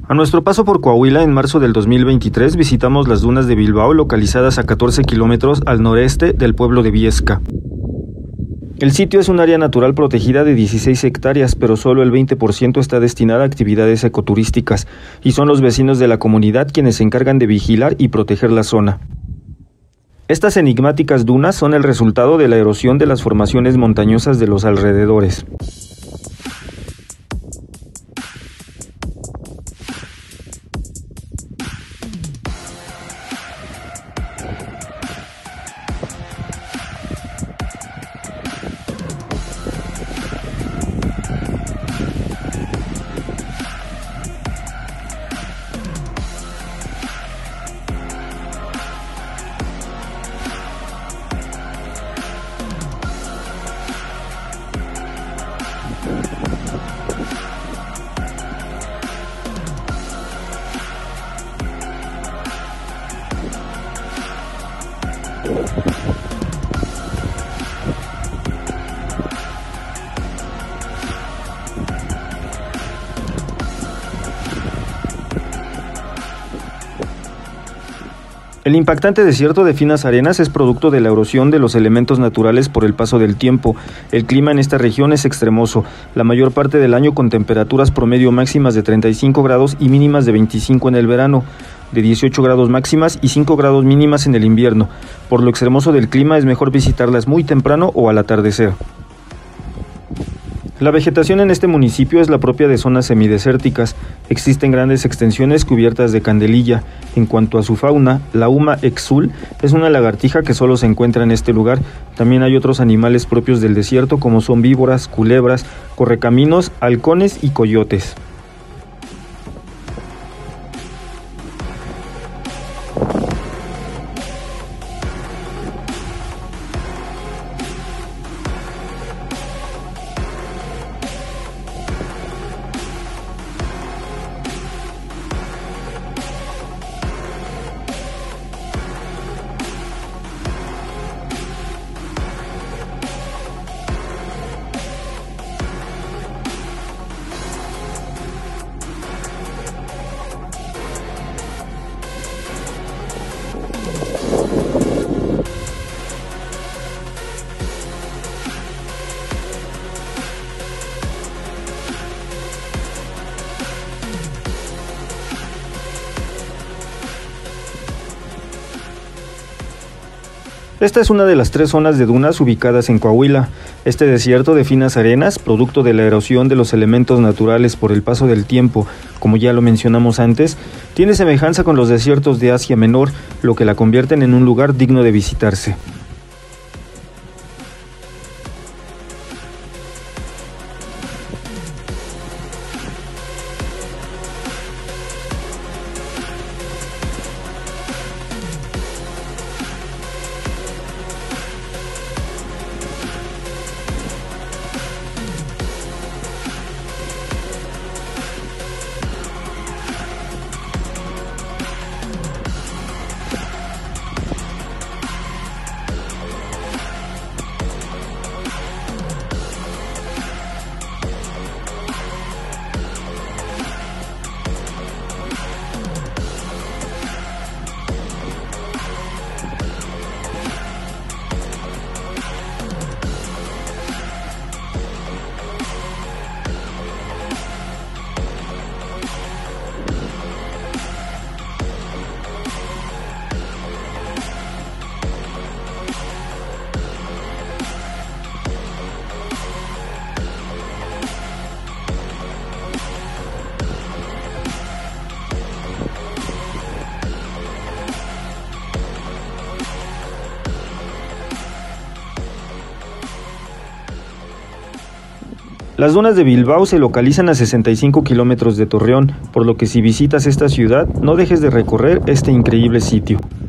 A nuestro paso por Coahuila en marzo del 2023 visitamos las dunas de Bilbao, localizadas a 14 kilómetros al noreste del pueblo de Biesca. El sitio es un área natural protegida de 16 hectáreas, pero solo el 20% está destinada a actividades ecoturísticas, y son los vecinos de la comunidad quienes se encargan de vigilar y proteger la zona. Estas enigmáticas dunas son el resultado de la erosión de las formaciones montañosas de los alrededores. El impactante desierto de Finas Arenas es producto de la erosión de los elementos naturales por el paso del tiempo. El clima en esta región es extremoso, la mayor parte del año con temperaturas promedio máximas de 35 grados y mínimas de 25 en el verano, de 18 grados máximas y 5 grados mínimas en el invierno. Por lo extremoso del clima es mejor visitarlas muy temprano o al atardecer. La vegetación en este municipio es la propia de zonas semidesérticas. Existen grandes extensiones cubiertas de candelilla. En cuanto a su fauna, la Huma exul es una lagartija que solo se encuentra en este lugar. También hay otros animales propios del desierto como son víboras, culebras, correcaminos, halcones y coyotes. Esta es una de las 3 zonas de dunas ubicadas en Coahuila. Este desierto de Finas Arenas, producto de la erosión de los elementos naturales por el paso del tiempo, como ya lo mencionamos antes, tiene semejanza con los desiertos de Asia Menor, lo que la convierten en un lugar digno de visitarse. Las dunas de Bilbao se localizan a 65 kilómetros de Torreón, por lo que si visitas esta ciudad, no dejes de recorrer este increíble sitio.